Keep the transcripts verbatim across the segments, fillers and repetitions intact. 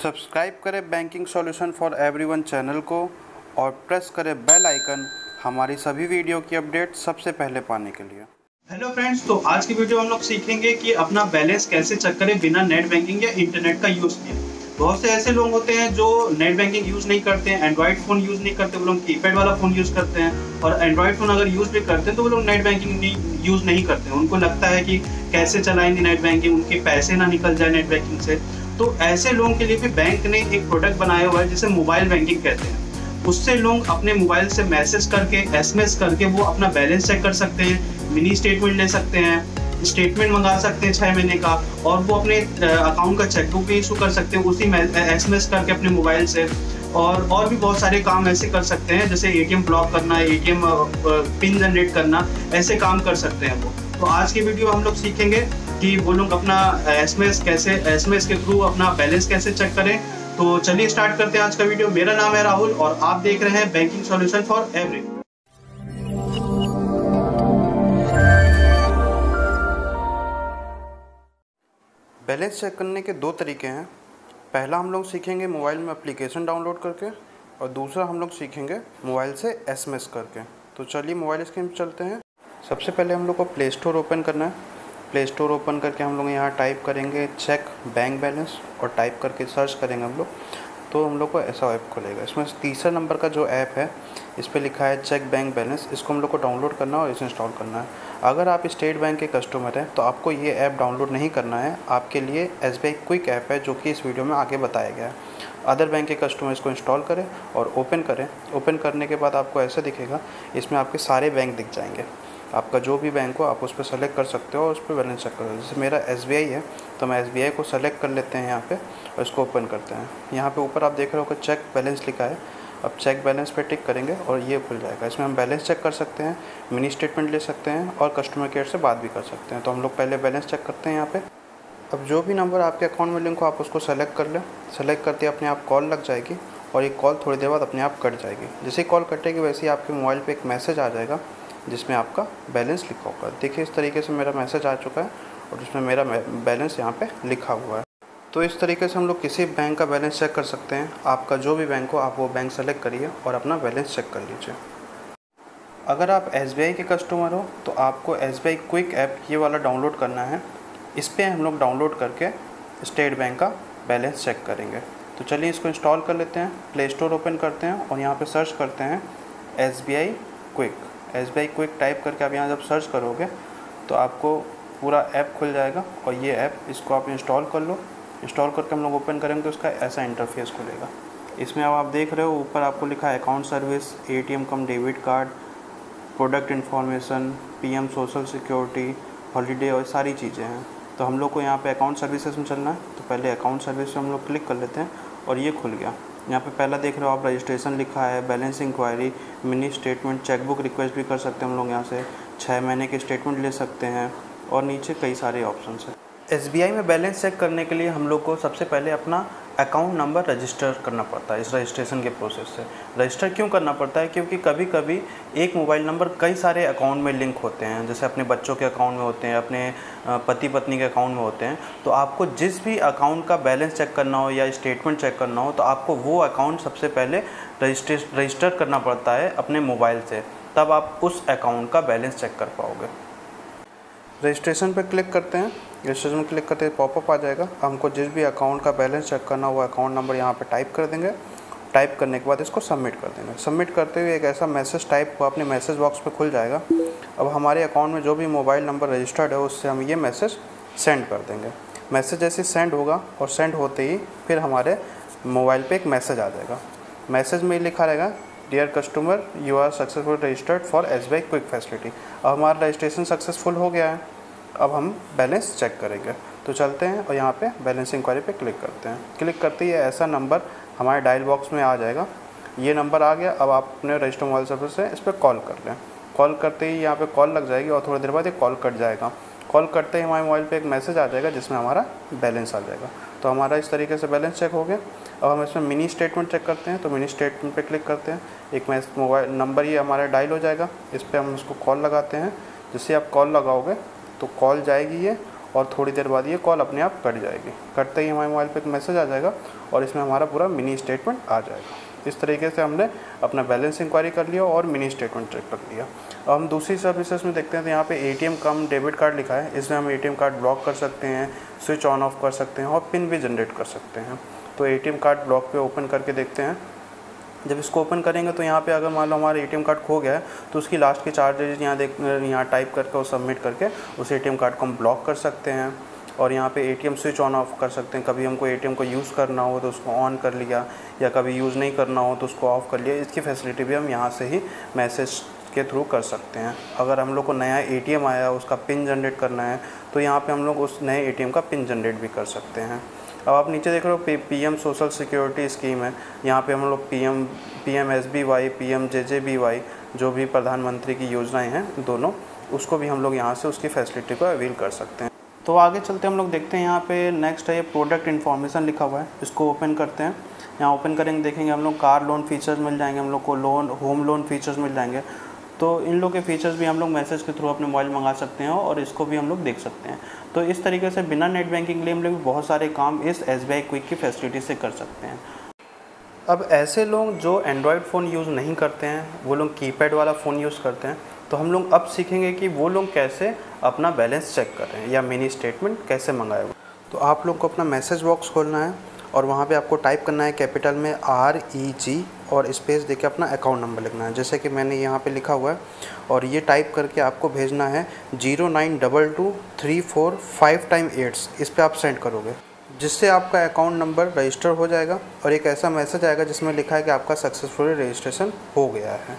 Subscribe करें banking solution for everyone channel को और प्रेस करें बेल आइकन हमारी सभी वीडियो की अपडेट सबसे पहले पाने के लिए। हेलो फ्रेंड्स, तो आज की वीडियो हम लोग सीखेंगे कि अपना बैलेंस कैसे चेक करें बिना नेट बैंकिंग या इंटरनेट का यूज़ किए। बहुत से ऐसे लोग होते हैं जो नेट बैंकिंग यूज़ नहीं करते हैं, एंड्रॉइड फ़ोन यूज़ नहीं करते, वो लोग कीपैड वाला फ़ोन यूज़ करते हैं। और एंड्रॉइड फ़ोन अगर यूज़ भी करते हैं तो वो लोग नेट बैंकिंग यूज़ नहीं करते हैं। उनको लगता है कि कैसे चलाएंगे नेट बैंकिंग, उनके पैसे ना निकल जाए नेट बैंकिंग से। तो ऐसे लोगों के लिए भी बैंक ने एक प्रोडक्ट बनाया हुआ है जिसे मोबाइल बैंकिंग कहते हैं। उससे लोग अपने मोबाइल से मैसेज करके, एसएमएस करके वो अपना बैलेंस चेक कर सकते हैं, मिनी स्टेटमेंट ले सकते हैं, स्टेटमेंट मंगा सकते हैं छः महीने का, और वो अपने अकाउंट का चेकबुक भी इशू कर सकते हैं उसी एसएमएस करके अपने मोबाइल से। और और भी बहुत सारे काम ऐसे कर सकते हैं, जैसे एटीएम ब्लॉक करना, एटीएम पिन जनरेट करना, ऐसे काम कर सकते हैं वो। तो आज की वीडियो हम लोग सीखेंगे कि वो लोग अपना एसएमएस कैसे एसएमएस के थ्रू अपना बैलेंस कैसे चेक करें। तो चलिए स्टार्ट करते हैं आज का वीडियो। मेरा नाम है राहुल और आप देख रहे हैं banking solution for everyone. Balance check करने के दो तरीके हैं। पहला हम लोग सीखेंगे मोबाइल में एप्लीकेशन डाउनलोड करके, और दूसरा हम लोग सीखेंगे मोबाइल से एसएमएस करके। तो चलिए मोबाइल स्क्रीन पर चलते हैं। सबसे पहले हम लोग को प्ले स्टोर ओपन करना है। प्ले स्टोर ओपन करके हम लोग यहाँ टाइप करेंगे चेक बैंक बैलेंस, और टाइप करके सर्च करेंगे हम लोग, तो हम लोग को ऐसा ऐप खुलेगा। इसमें तीसरा नंबर का जो ऐप है इस पर लिखा है चेक बैंक बैलेंस। इसको हम लोग को डाउनलोड करना है और इसे इंस्टॉल करना है। अगर आप स्टेट बैंक के कस्टमर हैं तो आपको ये ऐप डाउनलोड नहीं करना है। आपके लिए एसबीआई क्विक ऐप है जो कि इस वीडियो में आगे बताया गया है। अदर बैंक के कस्टमर इसको इंस्टॉल करें और ओपन करें। ओपन करने के बाद आपको ऐसा दिखेगा, इसमें आपके सारे बैंक दिख जाएंगे। आपका जो भी बैंक हो आप उस पर सेलेक्ट कर सकते हो और उस पर बैलेंस चेक करो। जैसे मेरा एसबीआई है तो मैं एसबीआई को सेलेक्ट कर लेते हैं यहाँ पे और इसको ओपन करते हैं। यहाँ पे ऊपर आप देख रहे हो कि चेक बैलेंस लिखा है। अब चेक बैलेंस पे टिक करेंगे और ये खुल जाएगा। इसमें हम बैलेंस चेक कर सकते हैं, मिनी स्टेटमेंट ले सकते हैं और कस्टमर केयर से बात भी कर सकते हैं। तो हम लोग पहले बैलेंस चेक करते हैं यहाँ पे। अब जो भी नंबर आपके अकाउंट में लिंक हो आप उसको सेलेक्ट कर लें। सेलेक्ट करते अपने आप कॉल लग जाएगी और ये कॉल थोड़ी देर बाद अपने आप कट जाएगी। जैसे ही कॉल कटेगी वैसे ही आपके मोबाइल पर एक मैसेज आ जाएगा जिसमें आपका बैलेंस लिखा होगा। देखिए इस तरीके से मेरा मैसेज आ चुका है और उसमें मेरा बैलेंस यहाँ पे लिखा हुआ है। तो इस तरीके से हम लोग किसी बैंक का बैलेंस चेक कर सकते हैं। आपका जो भी बैंक हो आप वो बैंक सेलेक्ट करिए और अपना बैलेंस चेक कर लीजिए। अगर आप एसबीआई के कस्टमर हो तो आपको एसबीआई क्विक ऐप ये वाला डाउनलोड करना है। इस पर हम लोग डाउनलोड करके स्टेट बैंक का बैलेंस चेक करेंगे। तो चलिए इसको इंस्टॉल कर लेते हैं। प्ले स्टोर ओपन करते हैं और यहाँ पर सर्च करते हैं SBI quick. SBI quick type करके आप यहाँ जब सर्च करोगे तो आपको पूरा ऐप खुल जाएगा और ये ऐप इसको आप इंस्टॉल कर लो। इंस्टॉल करके हम लोग ओपन करेंगे तो उसका ऐसा इंटरफेस खुलेगा। इसमें अब आप देख रहे हो ऊपर आपको लिखा है account service, ATM cum debit card, product information, PM social security, holiday और सारी चीज़ें हैं। तो हम लोग को यहाँ पे अकाउंट सर्विसेज में चलना है। तो पहले अकाउंट सर्विस में हम लोग क्लिक कर लेते हैं और ये खुल गया। यहाँ पे पहला देख रहे हो आप रजिस्ट्रेशन लिखा है, balance inquiry, mini statement, chequebook request भी कर सकते हैं हम लोग। यहाँ से छः महीने के स्टेटमेंट ले सकते हैं और नीचे कई सारे ऑप्शंस हैं। एसबीआई में बैलेंस चेक करने के लिए हम लोग को सबसे पहले अपना अकाउंट नंबर रजिस्टर करना पड़ता है। इस रजिस्ट्रेशन के प्रोसेस से रजिस्टर क्यों करना पड़ता है, क्योंकि कभी कभी एक मोबाइल नंबर कई सारे अकाउंट में लिंक होते हैं। जैसे अपने बच्चों के अकाउंट में होते हैं, अपने पति पत्नी के अकाउंट में होते हैं। तो आपको जिस भी अकाउंट का बैलेंस चेक करना हो या स्टेटमेंट चेक करना हो तो आपको वो अकाउंट सबसे पहले रजिस्ट्रे रजिस्टर करना पड़ता है अपने मोबाइल से, तब आप उस अकाउंट का बैलेंस चेक कर पाओगे। रजिस्ट्रेशन पर क्लिक करते हैं। रजिस्ट्रेशन में क्लिक करते ही पॉपअप आ जाएगा। हमको जिस भी अकाउंट का बैलेंस चेक करना हो वो अकाउंट नंबर यहाँ पे टाइप कर देंगे। टाइप करने के बाद इसको सबमिट कर देंगे। सबमिट करते हुए एक ऐसा मैसेज टाइप हुआ अपने मैसेज बॉक्स पे खुल जाएगा। अब हमारे अकाउंट में जो भी मोबाइल नंबर रजिस्टर्ड है उससे हम ये मैसेज सेंड कर देंगे। मैसेज जैसे सेंड होगा और सेंड होते ही फिर हमारे मोबाइल पर एक मैसेज आ जाएगा। मैसेज में लिखा रहेगा dear customer you are successful registered for SBI quick facility. अब हमारा रजिस्ट्रेशन सक्सेसफुल हो गया है। अब हम बैलेंस चेक करेंगे। तो चलते हैं और यहाँ पे बैलेंस इंक्वायरी पे क्लिक करते हैं। क्लिक करते ही ऐसा नंबर हमारे डायल बॉक्स में आ जाएगा। ये नंबर आ गया। अब आप अपने रजिस्टर मोबाइल सर्विस से इस पर कॉल कर लें। कॉल करते ही यहाँ पे कॉल लग जाएगी और थोड़ी देर बाद ये कॉल कट जाएगा। कॉल करते ही हमारे मोबाइल पे एक मैसेज आ जाएगा जिसमें हमारा बैलेंस आ जाएगा। तो हमारा इस तरीके से बैलेंस चेक हो गया। अब हम इसमें मिनी स्टेटमेंट चेक करते हैं। तो मिनी स्टेटमेंट पे क्लिक करते हैं। एक मोबाइल नंबर ये हमारा डायल हो जाएगा। इस पर हम उसको कॉल लगाते हैं। जिससे आप कॉल लगाओगे तो कॉल जाएगी ये और थोड़ी देर बाद ये कॉल अपने आप कट जाएगी। कटते ही हमारे मोबाइल पे एक मैसेज आ जाएगा और इसमें हमारा पूरा मिनी स्टेटमेंट आ जाएगा। इस तरीके से हमने अपना बैलेंस इंक्वायरी कर लिया और मिनी स्टेटमेंट चेक कर लिया। अब हम दूसरी सर्विसेज में देखते हैं तो यहाँ पे एटीएम कम डेबिट कार्ड लिखा है। इसमें हम एटीएम कार्ड ब्लॉक कर सकते हैं, स्विच ऑन ऑफ कर सकते हैं और पिन भी जनरेट कर सकते हैं। तो एटीएम कार्ड ब्लॉक पे ओपन करके देखते हैं। जब इसको ओपन करेंगे तो यहाँ पे अगर मान लो हमारा एटीएम कार्ड खो गया है तो उसकी लास्ट के चार डिजिट यहाँ देख यहाँ टाइप करके और सबमिट करके उस एटीएम कार्ड को हम ब्लॉक कर सकते हैं। और यहाँ पे एटीएम स्विच ऑन ऑफ कर सकते हैं। कभी हमको एटीएम को यूज़ करना हो तो उसको ऑन कर लिया, या कभी यूज़ नहीं करना हो तो उसको ऑफ़ कर लिया। इसकी फैसिलिटी भी हम यहाँ से ही मैसेज के थ्रू कर सकते हैं। अगर हम लोग को नया एटीएम आया, उसका पिन जनरेट करना है तो यहाँ पे हम लोग उस नए एटीएम का पिन जनरेट भी कर सकते हैं। अब आप नीचे देख रहे हो पीएम सोशल सिक्योरिटी स्कीम है। यहाँ पे हम लोग पीएम पीएमएसबीवाई, पीएम जेजेबीवाई, जो भी प्रधानमंत्री की योजनाएं हैं दोनों, उसको भी हम लोग यहाँ से उसकी फैसिलिटी को अवेल कर सकते हैं। तो आगे चलते हम लोग देखते हैं। यहाँ पे नेक्स्ट है ये प्रोडक्ट इन्फॉर्मेशन लिखा हुआ है। इसको ओपन करते हैं। यहाँ ओपन करेंगे, देखेंगे हम लोग कार लोन फीचर्स मिल जाएंगे, हम लोग को लोन होम लोन फीचर्स मिल जाएंगे। तो इन लोग के फीचर्स भी हम लोग मैसेज के थ्रू अपने मोबाइल मंगा सकते हैं और इसको भी हम लोग देख सकते हैं। तो इस तरीके से बिना नेट बैंकिंग लिए हम लोग बहुत सारे काम इस एस बी आई क्विक की फैसिलिटी से कर सकते हैं। अब ऐसे लोग जो एंड्रॉयड फ़ोन यूज़ नहीं करते हैं, वो लोग कीपैड वाला फ़ोन यूज़ करते हैं, तो हम लोग अब सीखेंगे कि वो लोग कैसे अपना बैलेंस चेक कर रहे हैं या मिनी स्टेटमेंट कैसे मंगाए। तो आप लोग को अपना मैसेज बॉक्स खोलना है और वहाँ पे आपको टाइप करना है कैपिटल में आर ई जी और स्पेस देके अपना अकाउंट नंबर लिखना है, जैसे कि मैंने यहाँ पे लिखा हुआ है। और ये टाइप करके आपको भेजना है zero nine double two three four five time eights. इस पर आप सेंड करोगे, जिससे आपका अकाउंट नंबर रजिस्टर हो जाएगा और एक ऐसा मैसेज आएगा जिसमें लिखा है कि आपका सक्सेसफुली रजिस्ट्रेशन हो गया है।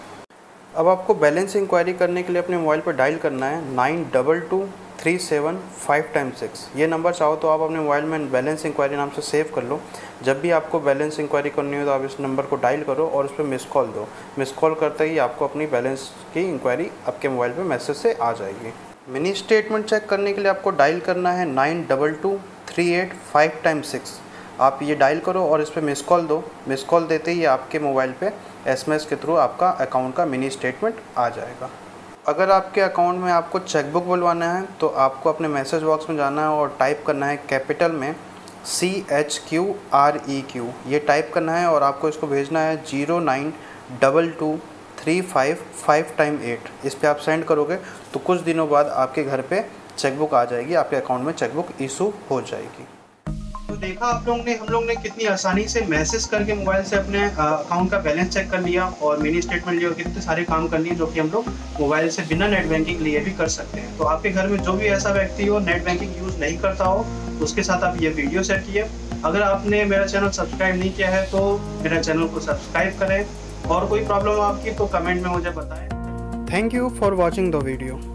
अब आपको बैलेंस इंक्वायरी करने के लिए अपने मोबाइल पर डायल करना है nine double two three seven five time six. ये नंबर चाहो तो आप अपने मोबाइल में बैलेंस इंक्वायरी नाम से सेव कर लो। जब भी आपको बैलेंस इंक्वायरी करनी हो तो आप इस नंबर को डायल करो और उस पर मिस कॉल दो। मिस कॉल करते ही आपको अपनी बैलेंस की इंक्वायरी आपके मोबाइल पे मैसेज से आ जाएगी। मिनी स्टेटमेंट चेक करने के लिए आपको डायल करना है nine double two three eight five time six. आप ये डायल करो और इस पर मिस कॉल दो। मिस कॉल देते ही आपके मोबाइल पे एसएमएस के थ्रू आपका अकाउंट का मिनी स्टेटमेंट आ जाएगा। अगर आपके अकाउंट में आपको चेकबुक बुलवाना है तो आपको अपने मैसेज बॉक्स में जाना है और टाइप करना है कैपिटल में C H Q R E Q. ये टाइप करना है और आपको इसको भेजना है zero nine double two three five five time eight. इस पर आप सेंड करोगे तो कुछ दिनों बाद आपके घर पे चेकबुक आ जाएगी, आपके अकाउंट में चेकबुक इशू हो जाएगी। तो देखा आप लोग ने हम लोग ने कितनी आसानी से मैसेज करके मोबाइल से अपने अकाउंट का बैलेंस चेक कर लिया और मिनी स्टेटमेंट लिया और कितने सारे काम कर लिए जो कि हम लोग मोबाइल से बिना नेट बैंकिंग लिए भी कर सकते हैं। तो आपके घर में जो भी ऐसा व्यक्ति हो नेट बैंकिंग यूज़ नहीं करता हो, उसके साथ आप ये वीडियो शेयर किए। अगर आपने मेरा चैनल सब्सक्राइब नहीं किया है तो मेरा चैनल को सब्सक्राइब करें और कोई प्रॉब्लम आपकी तो कमेंट में मुझे बताएं। Thank you for watching the video.